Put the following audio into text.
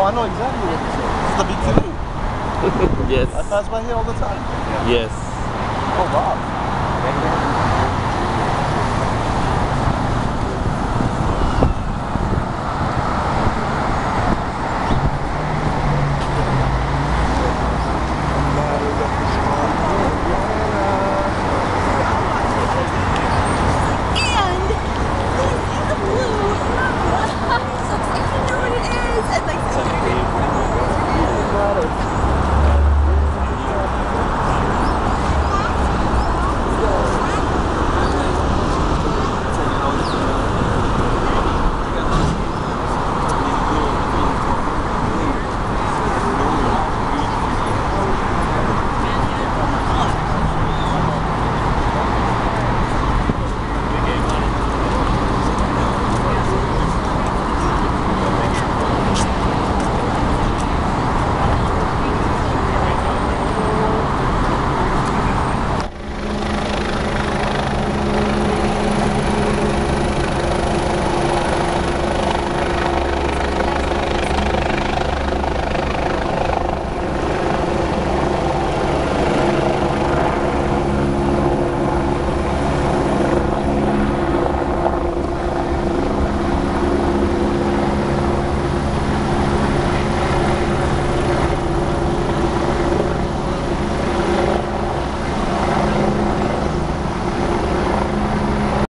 I know exactly what this is. It's the big canoe. Yes. I pass by here all the time. Yes. Oh wow.